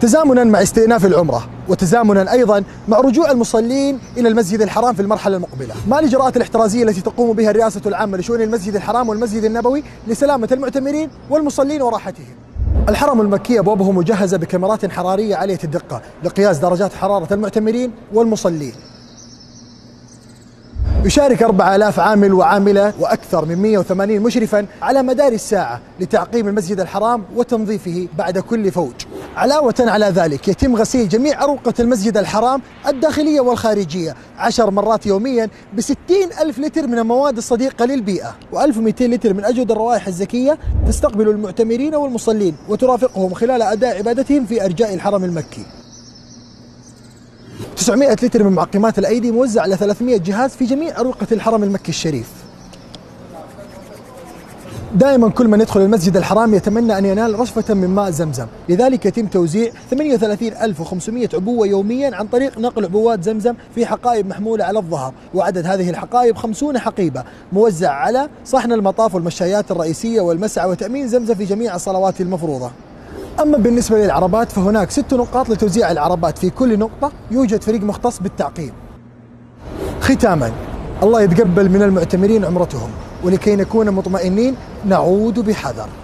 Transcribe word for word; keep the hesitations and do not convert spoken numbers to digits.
تزامنا مع استئناف العمرة، وتزامنا أيضا مع رجوع المصلين إلى المسجد الحرام في المرحلة المقبلة، مع الإجراءات الاحترازية التي تقوم بها الرئاسة العامة لشؤون المسجد الحرام والمسجد النبوي لسلامة المعتمرين والمصلين وراحتهم. الحرم المكي أبوابه مجهزة بكاميرات حرارية عالية الدقة لقياس درجات حرارة المعتمرين والمصلين. يشارك أربعة آلاف عامل وعاملة وأكثر من مئة وثمانين مشرفا على مدار الساعة لتعقيم المسجد الحرام وتنظيفه بعد كل فوج. علاوة على ذلك يتم غسيل جميع أروقة المسجد الحرام الداخلية والخارجية عشر مرات يوميا بستين ألف لتر من المواد الصديقة للبيئة، وألف ومئتين لتر من أجود الروائح الزكية تستقبل المعتمرين والمصلين وترافقهم خلال أداء عبادتهم في أرجاء الحرم المكي. تسعمئة لتر من معقمات الأيدي موزع على ثلاثمئة جهاز في جميع أروقة الحرم المكي الشريف. دائما كل من يدخل المسجد الحرام يتمنى أن ينال رشفة من ماء زمزم، لذلك يتم توزيع ثمانية وثلاثين ألف وخمسمئة عبوة يوميا عن طريق نقل عبوات زمزم في حقائب محمولة على الظهر، وعدد هذه الحقائب خمسين حقيبة موزع على صحن المطاف والمشايات الرئيسية والمسعى وتأمين زمزم في جميع الصلوات المفروضة. أما بالنسبة للعربات فهناك ست نقاط لتوزيع العربات، في كل نقطة يوجد فريق مختص بالتعقيم. ختاما، الله يتقبل من المعتمرين عمرتهم، ولكي نكون مطمئنين نعود بحذر.